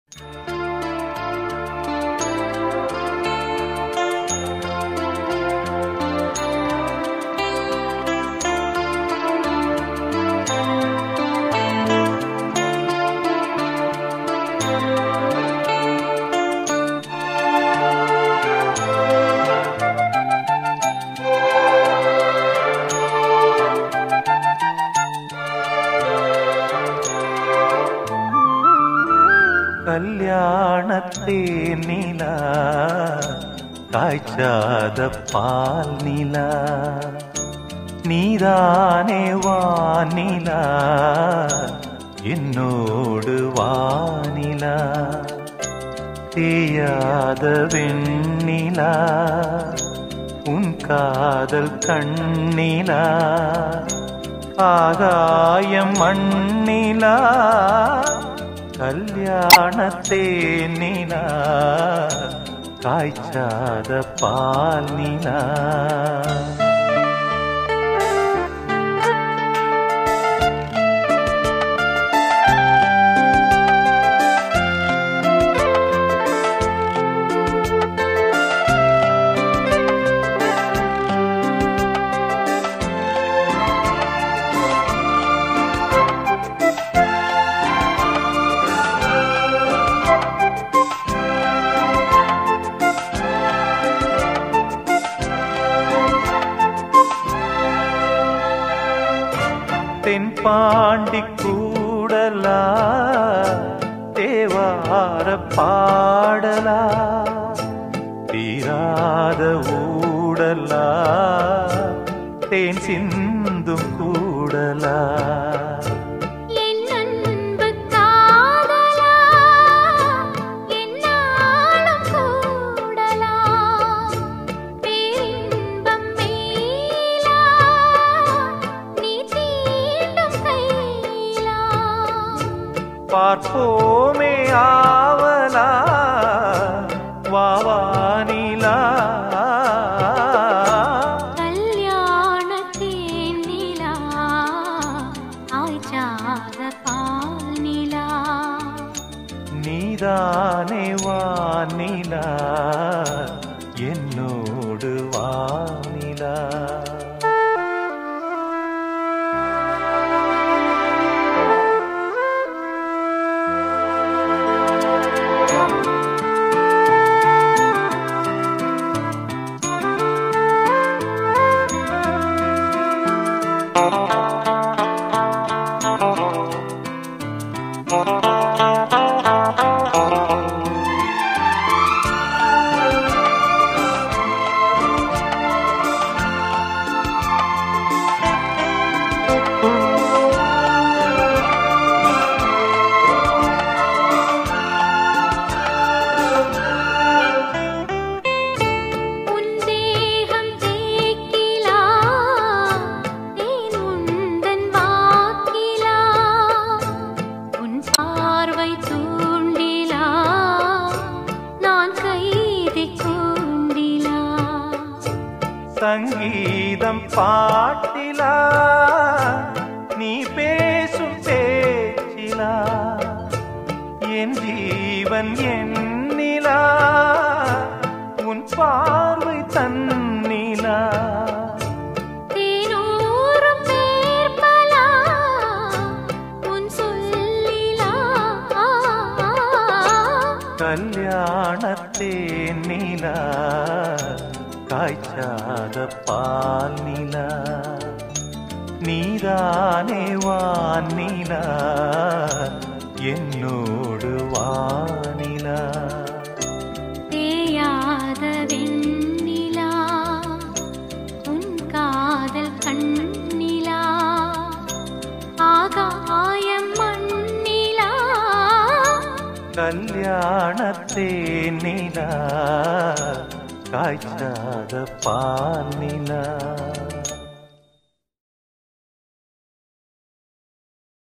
கல்யாணத்தே நிலா காய்ச்சாத பால் நிலா நீதானே வானிலா என்னோடு வானிலா தேயாத வெண்ணிலா உன் காதல் கண்ணிலா ஆகாயம் மண்ணிலா கல்யாணத்தே நிலா காய்ச்சாத பால் நிலா தென்பாண்டி கூடலா தேவார பாடலா தீராத ஊடலா தேன் சிந்தும் கூடலா பார்ப்போமே ஆவலா வாவானிலா கல்யாணத்தே நிலா ஆய்ச்சாத பால் நிலா நீதானே வானிலா என்னோடு வானிலா சங்கீதம் பாட்டிலா நீ பேசும் பேச்சிலா என் ஜீவன் எண்ணிலா உன் பார்வை தன்னிலா தேனூரும் பேர்பலா உன் சொல்லிலா கல்யாணத்தே நிலா காய்ச்சாத பால் நிலா நீதானே வானிலா என்னோடு வானிலா தேயாத வெண்ணிலா உன் காதல் கண்ணிலா ஆகாயம் மண்ணிலா கல்யாணத்தே நிலா காய்ச்சாத பால் நிலா